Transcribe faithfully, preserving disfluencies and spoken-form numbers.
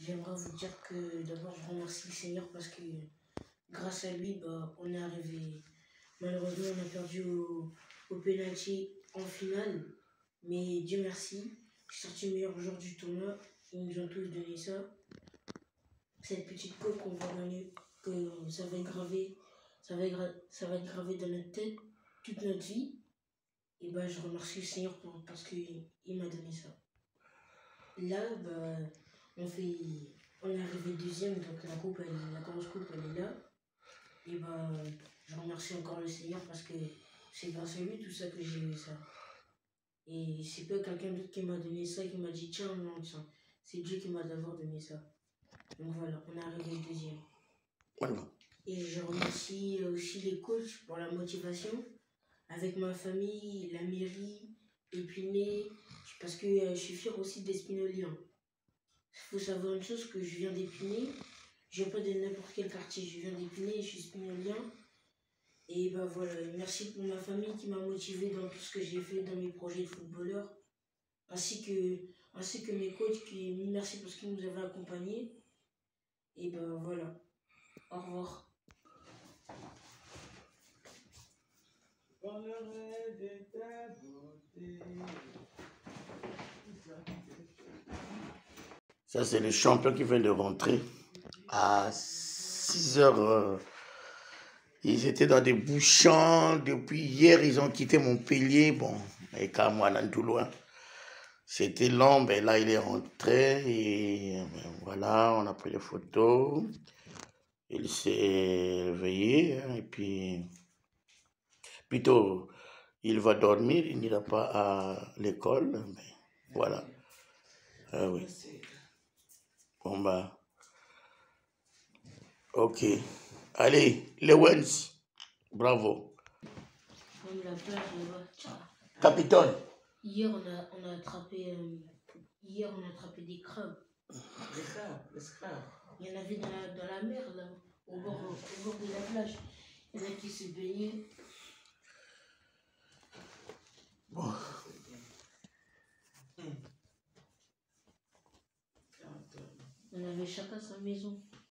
j'aimerais vous dire que d'abord je remercie le Seigneur parce que grâce à lui, bah, on est arrivé. Malheureusement, on a perdu au, au pénalty en finale. Mais Dieu merci, je suis sorti meilleur joueur du tournoi. Ils nous ont tous donné ça. Cette petite coupe qu'on va donner, que ça va être gravé, ça va être, gra- ça va être gravé dans notre tête toute notre vie. Et bah, je remercie le Seigneur pour, parce qu'il m'a donné ça. Là, bah, on fait, on est arrivé deuxième, donc la coupe, elle, la grosse coupe, elle est là. Et bah, je remercie encore le Seigneur parce que c'est grâce à lui tout ça que j'ai eu ça. Et c'est pas quelqu'un d'autre qui m'a donné ça, qui m'a dit tiens, non, tiens. C'est Dieu qui m'a d'abord donné ça. Donc voilà, on est arrivé deuxième. Voilà. Et je remercie aussi les coachs pour la motivation. Avec ma famille, la mairie, Épinay, parce que euh, je suis fier aussi d'Espinolien. Il faut savoir une chose, que je viens d'Épinay. Je viens pas de n'importe quel quartier, je viens d'Épinay et je suis Espinolien. Et bah voilà, merci pour ma famille qui m'a motivé dans tout ce que j'ai fait dans mes projets de footballeur. Ainsi que, ainsi que mes coachs, qui, merci parce qu'ils nous avaient accompagnés. Et ben voilà, au revoir. Ça, c'est le champion qui vient de rentrer à six heures. Euh, ils étaient dans des bouchons. Depuis hier, ils ont quitté Montpellier. Bon, et Kamouanan tout loin. C'était long, mais là, il est rentré. Et ben, voilà, on a pris les photos. Il s'est réveillé. Hein, et puis, plutôt, il va dormir. Il n'ira pas à l'école. Mais voilà. Ah oui. Bon, bah. Ok. Allez, Lewens. Bravo. Comme la plage là-bas. Capitaine. Hier, on a, on a attrapé, euh, hier, on a attrapé des crabes. Les crabes, les crabes. Il y en avait dans la, dans la mer, là, au bord, au bord de la plage. Il y en a qui se baignaient. Bon. On avait chacun sa maison.